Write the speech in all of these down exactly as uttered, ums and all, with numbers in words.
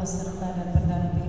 peserta dan pendamping.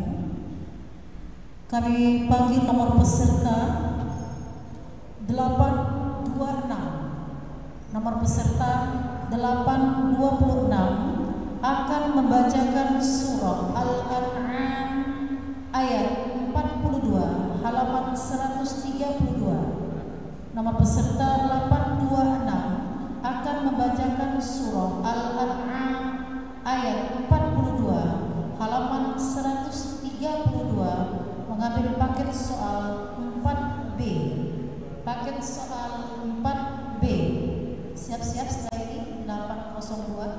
Kami panggil nomor peserta delapan dua enam. Nomor peserta delapan dua enam akan membacakan surah Al-An'am ayat empat puluh dua halaman seratus tiga puluh dua. Nomor peserta delapan dua enam akan membacakan surah Al-An'am ayat empat puluh dua halaman seratus tiga puluh dua, mengambil paket soal empat B. Paket soal empat B. Siap-siap setelah ini delapan nol dua.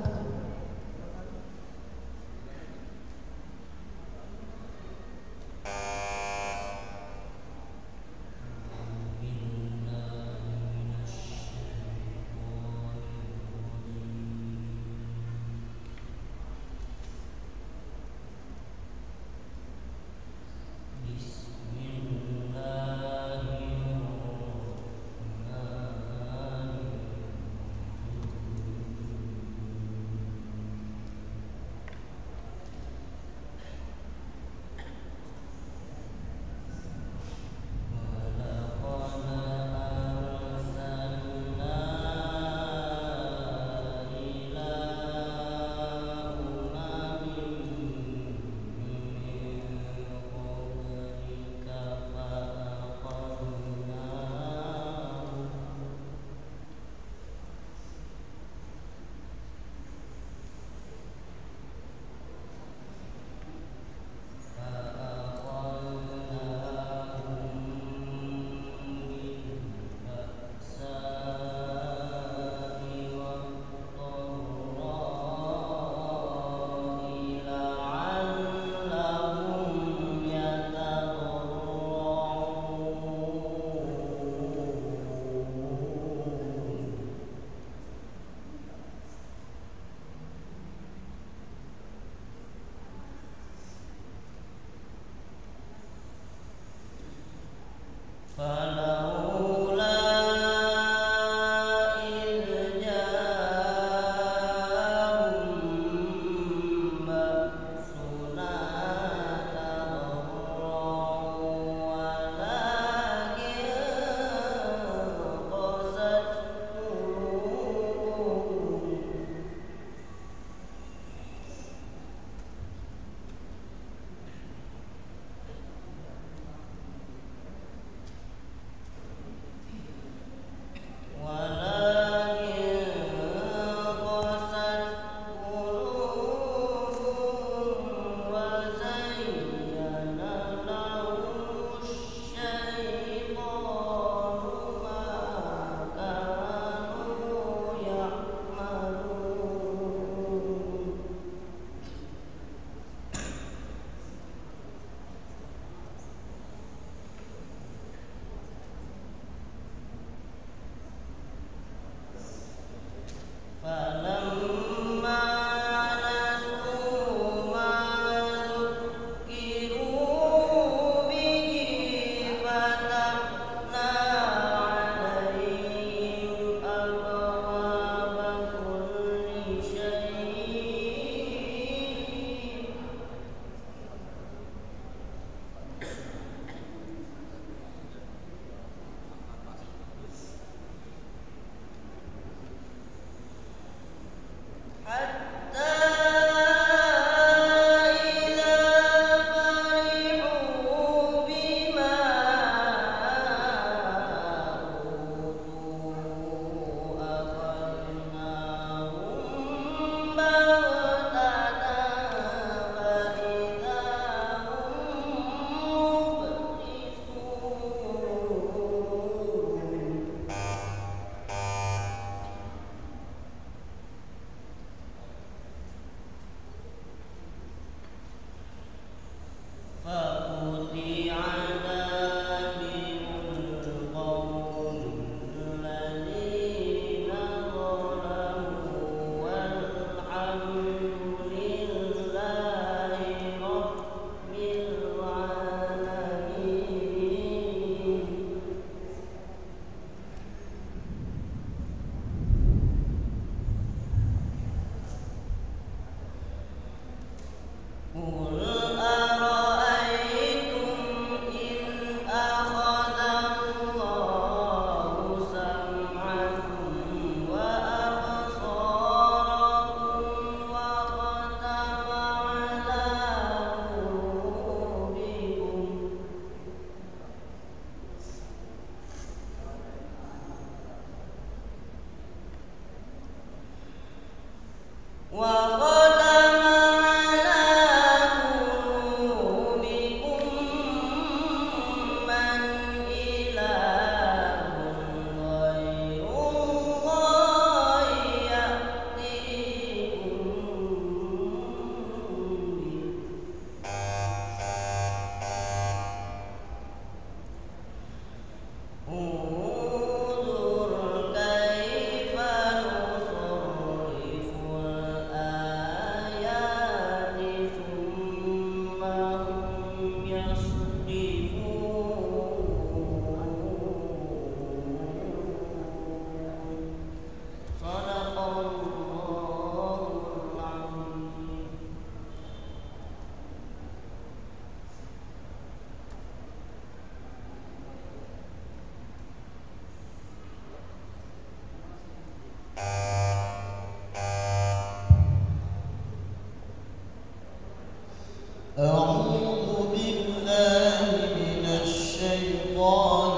أعوذ بالله من الشيطان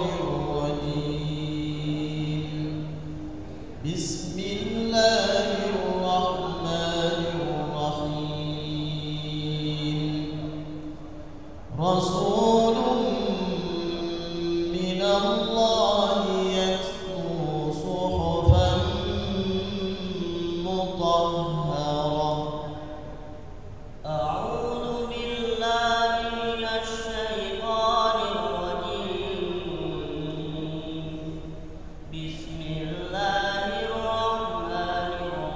الرجيم. بسم الله الرحمن الرحيم. رسول من الله يتلو صحفا مطهرة. أعوذ بالله من الشيطان الرجيم. بسم الله الرحمن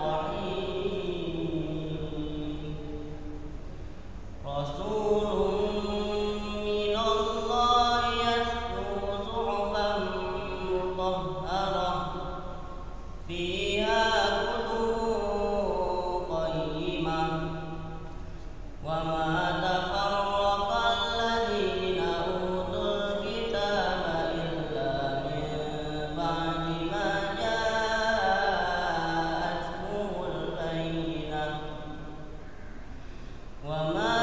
الرحيم. رسول من الله يتلو صحفا مطهرة فيها كتب قيمة وما تفرق الذين أوتوا الكتاب إلا من بعد ما جاءتهم البينة وما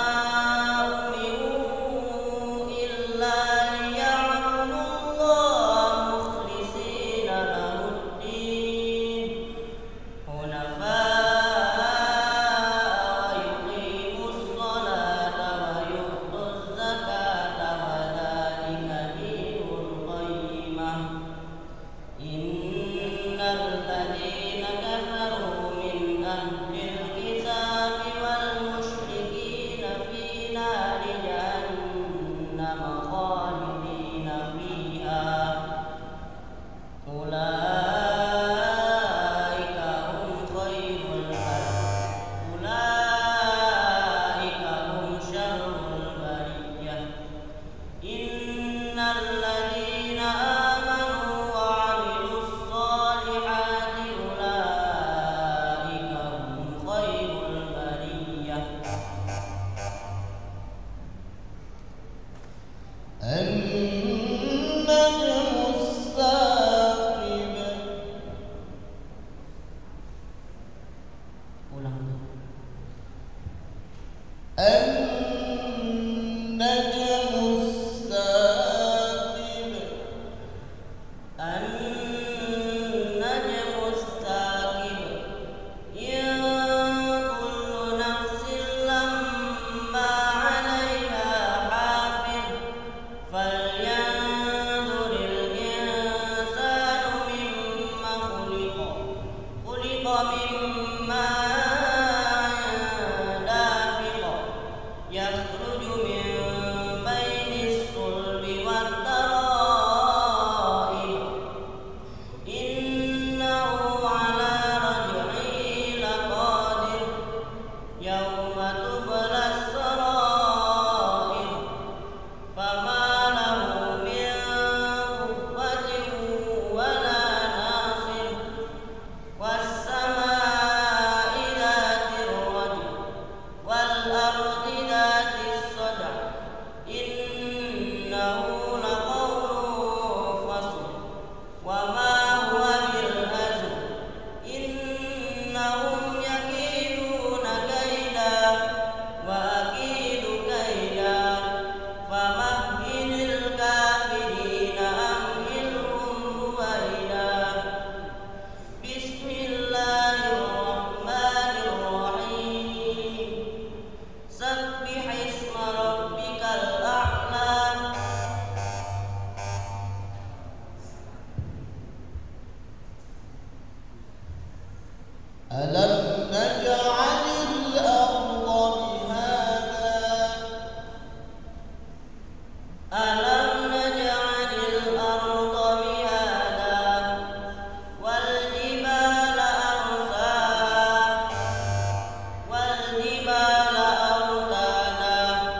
أمروا إلا ليعبدوا الله مخلصين له الدين حنفاء ويقيموا الصلاة ويؤتوا الزكاة وذلك دين القيمة. إن الذين كفروا من أهل الكتاب والمشركين في نار جهنم خالدين فيها أولئك هم خير البرية أولئك هم شر البرية. إن الذين آمنوا وعملوا الصالحات أولئك هم خير البرية. النجم الثاقب. ulang النجم الثاقب. النجم الثاقب. إن كل نفس لما عليها حافظ فلينظر الإنسان مما خلق. خلق من ماء دافق يخرج من بين الصلب والترائب. إنه على رجعه لقادر. يوم تبلى السرائر فما له من قوة ولا ناصر. والسماء ذات الرجع والأرض ذات الصدع. إنه لقول فصل وما هو بالهزل. إنهم يكيدون كيدا وأكيد كيدا فمهل الكافرين أمهلهم رويدا. بسم الله الرحمن الرحيم. سبح اسم ربك الأعلى. ألم نجعل الأرض مهادا. ألم نجعل الأرض مهادا والجبال أرساها والجبال أوتادا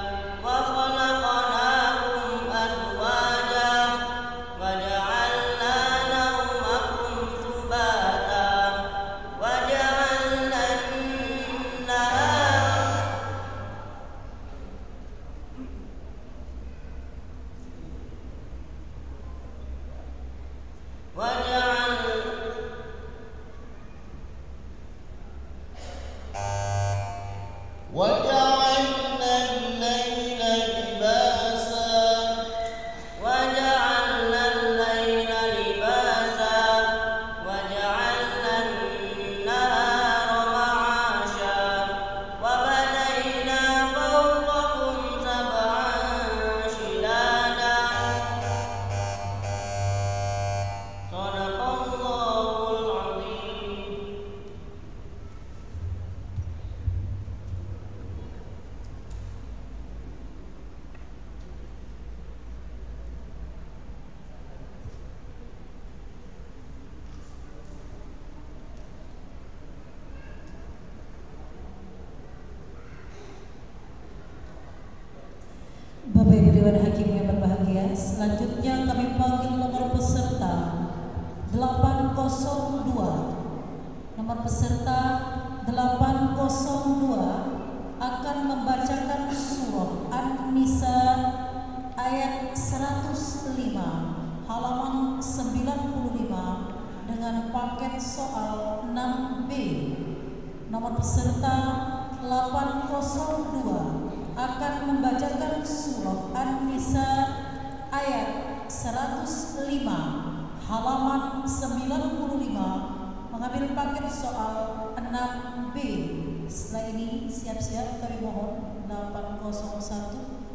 وخلقناكم أزواجا وجعلنا نومكم سباتا وجعلنا النهار وجعل وجعلنا Selanjutnya kami panggil nomor peserta delapan nol dua. Nomor peserta delapan nol dua akan membacakan surah An-Nisa ayat seratus lima halaman sembilan puluh lima dengan paket soal enam B. Nomor peserta delapan nol dua akan membacakan surah An-Nisa ayat seratus lima halaman sembilan puluh lima mengambil paket soal enam B. Setelah ini siap-siap kami mohon delapan nol satu